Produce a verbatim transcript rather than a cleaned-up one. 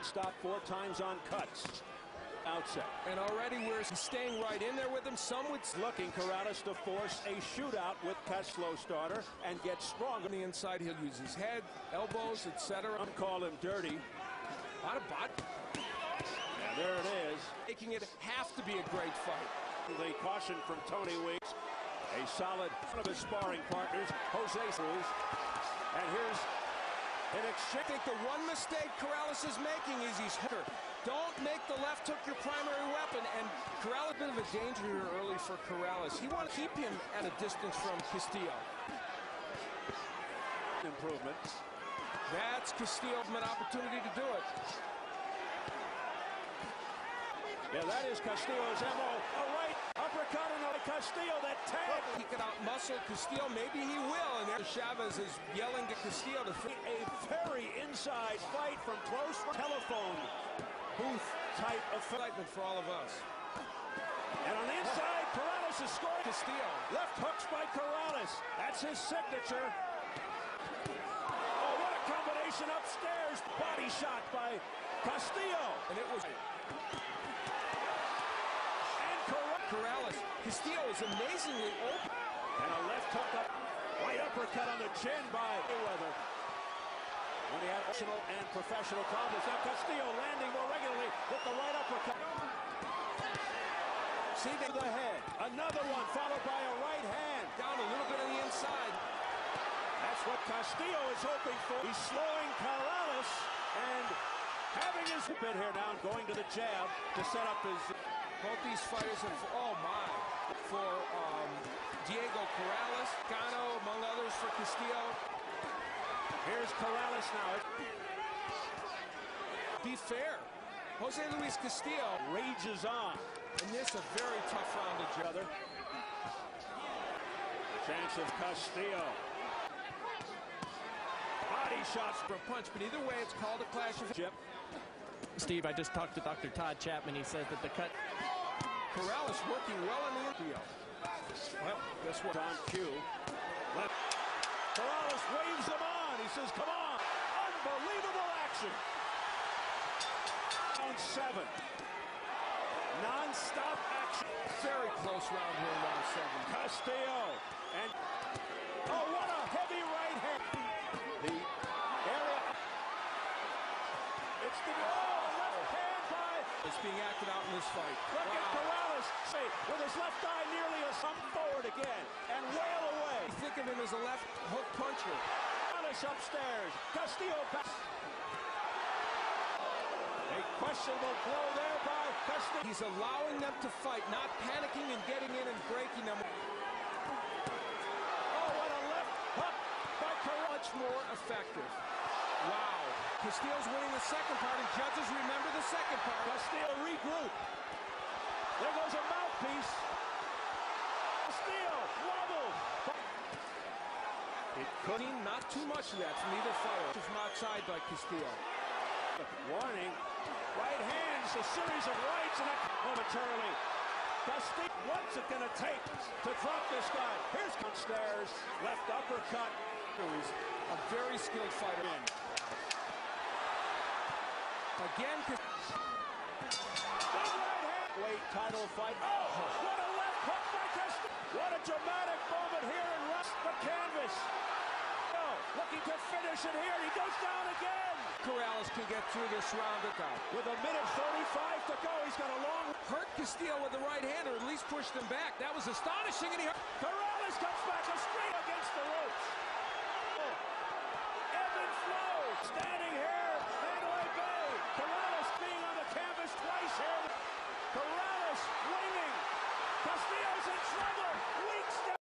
Stop four times on cuts. Outset. And already we're staying right in there with him. Some would looking Corrales to force a shootout with slow starter and get strong on the inside. He'll use his head, elbows, et cetera. I'm calling him dirty. A lot of bot. And there it is. Making it have to be a great fight. The caution from Tony Weeks. A solid one of his sparring partners, Jose Cruz. And here's an exchange. I think the one mistake Corrales is making is he's hooker. Don't make the left hook your primary weapon. And Corrales, a bit of a danger here early for Corrales. He wants to keep him at a distance from Castillo. Improvement. That's Castillo an opportunity to do it. Yeah, that is Castillo's M O. A right uppercut and a Castillo that tag. He could outmuscle Castillo. Maybe he will. And there Chavez is yelling to Castillo to a very inside fight from close telephone booth type of excitement for all of us. And on the inside, Corrales is scoring. Castillo. Left hooks by Corrales. That's his signature. Oh, what a combination upstairs. Body shot by Castillo. And it was... And Corrales. Castillo is amazingly open. And a left hook up. Right uppercut on the chin by Mayweather. When he had personal and professional problems. Now Castillo landing more regularly with the right uppercut. See the head. Another one followed by a right hand. Down a little bit on the inside. That's what Castillo is hoping for. He's slowing Corrales and having his bit here now and going to the jab to set up his... Both these fighters have, oh my, for um, Diego Corrales, Gano, among others for Castillo. Here's Corrales now. Be fair. Jose Luis Castillo rages on. And this a very tough round to each other. Chance of Castillo. Body shots for a punch, but either way, it's called a clash of... Chip. Steve, I just talked to Doctor Todd Chapman. He says that the cut... Corrales working well in the video. Well, guess what? On cue. Left. Corrales waves him on. He says, come on. Unbelievable action. Round seven. Non-stop action. Very close round here in round seven. Castillo. And, oh, what a heavy right hand. The area. It's the, oh, left hand by. It's being acted out in this fight. Look wow. at Corrales with his left eye nearly a thumb forward again and wail away. You think of him as a left hook puncher. Corrales upstairs. Castillo back. A questionable blow there by Castillo. He's allowing them to fight, not panicking and getting in and breaking them. Oh, what a left hook by Corrales. Much more effective. Wow. Castillo's winning the second part, and judges remember the second part. Castillo regroup. There goes a mouthpiece. Castillo wobble. It could be not too much of that from either fighter. From outside by Castillo. Warning. Right hands, a series of rights, and momentarily. Castillo, what's it going to take to drop this guy? Here's downstairs. Left uppercut. He's a very skilled fighter. In. Again, big right hand. Weight title fight. Oh, what a left hook by Castillo. What a dramatic moment here in Russ the canvas. Oh, looking to finish it here. He goes down again. Corrales can get through this round. With a minute thirty-five to go, he's got a long... Hurt Castillo with the right hand, or at least pushed him back. That was astonishing, and he hurt... Corrales comes back a straight against the ropes. Oh. Ebb and flow. Standing here, Mandalay Bay. Corrales being on the canvas twice here. Corrales winning. Castillo's in trouble. Weeks down.